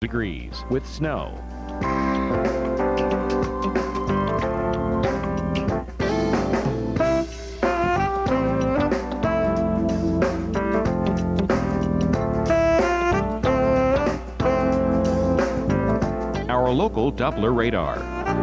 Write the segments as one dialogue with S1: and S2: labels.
S1: degrees with snow. Our local Doppler radar.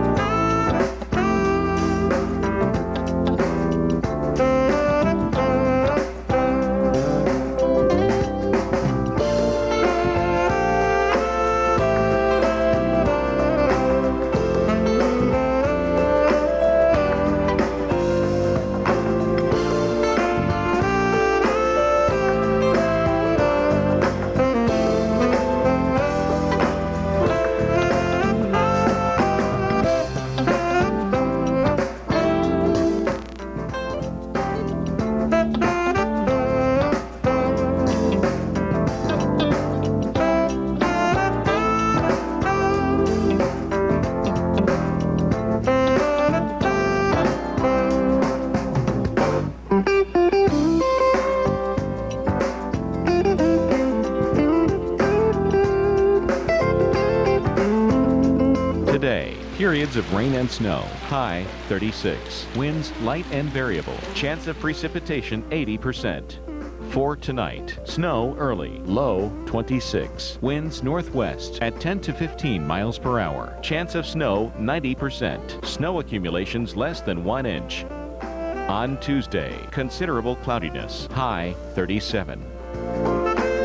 S1: Today, periods of rain and snow, high 36. Winds light and variable. Chance of precipitation 80%. For tonight, snow early, low 26. Winds northwest at 10 to 15 miles per hour. Chance of snow 90%. Snow accumulations less than 1 inch. On Tuesday, considerable cloudiness, high 37.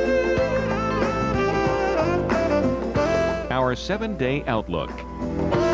S1: Our 7-day outlook.